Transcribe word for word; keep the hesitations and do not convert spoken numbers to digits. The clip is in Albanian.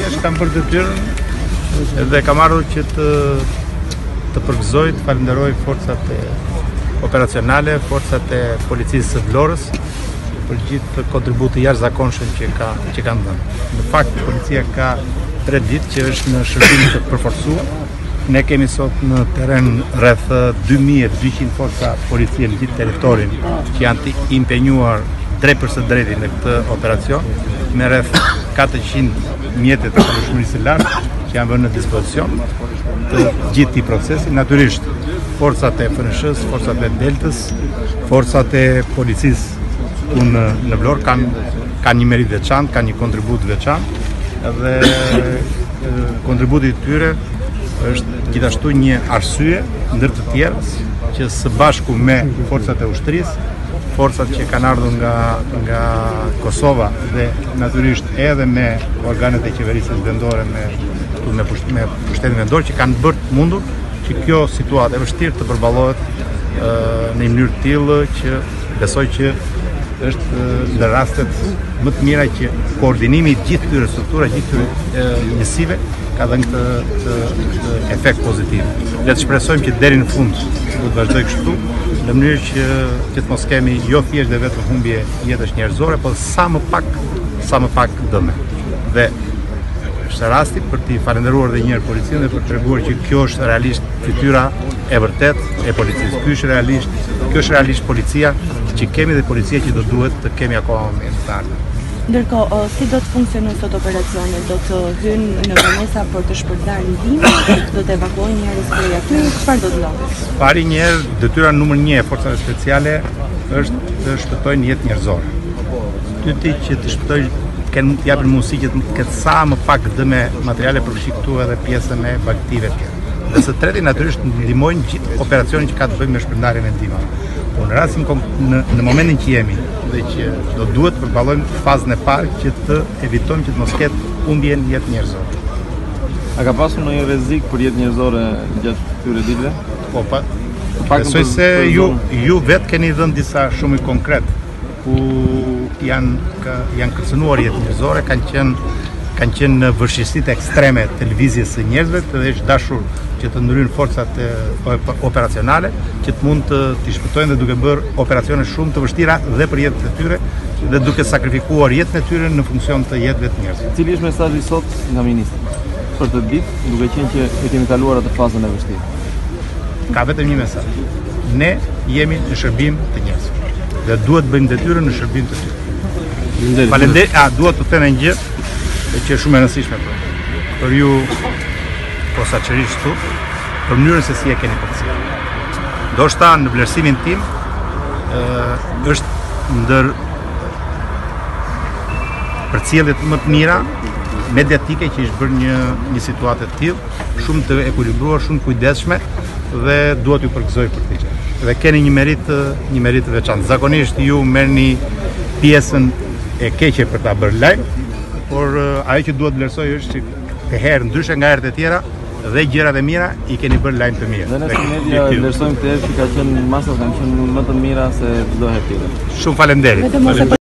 thjesht kam bërë detyrën dhe kam ardhur që të të përgëzoj, të falenderoj forcat e operacionale, forcat e policisë së Vlorës për gjithë kontributin jashtëzakonshëm që ka që kanë dhënë. Në fakt policia ka tre ditë që është në shërbim të përforcuar. Ne kemi sot në terren rreth dy mijë e dyqind forca policie në gjithë territorin që janë të impenjuar drejt për së drejti në këtë operacion, me rreth katërqind mjete të përshmërisë së lartë që janë vënë në dispozicion të gjithë këtij procesi. Natyrisht, forcat e F N S-s, forcat e Deltës, forcat e policisë në në Vlorë kanë kanë një merit veçantë, kanë një kontribut veçantë dhe kontributi i tyre është gjithashtu një arsye ndër të tjera që së bashku me forcat e ushtrisë, forcat që kanë ardhur nga nga Kosova dhe natyrisht edhe me organet e qeverisë vendore me me me pushtetin vendor që kanë bërë të mundur që kjo situatë e vështirë të përballohet në një mënyrë të tillë që besoj që është në rastet më të mira që koordinimi i gjithë këtyre strukturave, gjithë këtyre njësive ka dhënë këtë, këtë, këtë efekt pozitiv. Le të shpresojmë që deri në fund do të vazhdoj kështu, në mënyrë që që të mos kemi jo thjesht dhe vetëm humbje jetësh njerëzore, por sa më pak, sa më pak dëme. Dhe është rasti për t'i falenderuar edhe një herë policinë dhe për të treguar që kjo është realisht fytyra e vërtet e policisë. Ky është realisht, kjo është realisht policia që kemi dhe policia që do duhet të kemi akoma më të ardhmen. Ndërkohë, si do të funksionojë sot operacioni? Do të hynë në banesa për të shpërndarë ndihmë, do të evakuojnë njerëz prej aty, çfarë do të ndodhë? Pari një herë, detyra numër një e forcave speciale është të shpëtojnë jetë njerëzore. Tyti që të shpëtojnë kanë të japin mundësi që të ketë sa më pak dëme materiale përfshi këtu edhe pjesë me baktive të tjera. Dhe së treti natyrisht ndihmojnë gjithë operacionin që ka të bëjë me shpërndarjen e ndihmave. Po në rastin në, në momentin që jemi dhe që do duhet të përballojmë fazën e parë që të evitojmë që të mos ketë humbje në jetë njerëzore. A ka pasur ndonjë rrezik për jetë njerëzore gjatë këtyre ditëve? Po, pa. Besoj se ju ju vetë keni dhënë disa shumë konkret ku janë ka, janë kërcënuar jetë njerëzore, kanë qenë kanë qenë në vështirësitë ekstreme të lëvizjes së njerëzve dhe është dashur që të ndryjnë forcat operacionale që të mund të t'i shpëtojnë dhe duke bërë operacione shumë të vështira dhe për jetën e tyre dhe duke sakrifikuar jetën e tyre në funksion të jetëve të njerëzve. Cili është mesazhi sot nga ministri për të ditë, duke qenë që e kemi kaluar atë fazën e vështirë? Ka vetëm një mesazh. Ne jemi në shërbim të njerëzve dhe duhet bëjmë detyrën në shërbim të tyre. Faleminderit, a duhet të them një gjë që është shumë e rëndësishme për, për ju posaçërisht këtu, për mënyrën se si e keni përcjellë. Ndoshta në vlerësimin tim ë është ndër përcjelljet më të mira mediatike që është bërë një një situatë të tillë, shumë të ekuilibruar, shumë kujdesshme dhe duhet ju përgëzoj për këtë gjë. Dhe keni një merit një merit të veçantë. Zakonisht ju merrni pjesën e keqe për ta bërë lajm, por ajo që duhet vlerësoj është që të herë ndryshe nga herët e tjera dhe gjërat e mira i keni bërë lajm të mirë. Dhe ne si media vlerësojmë këtë herë që ka qenë masat kanë qenë më të mira se çdo herë tjetër. Shumë faleminderit.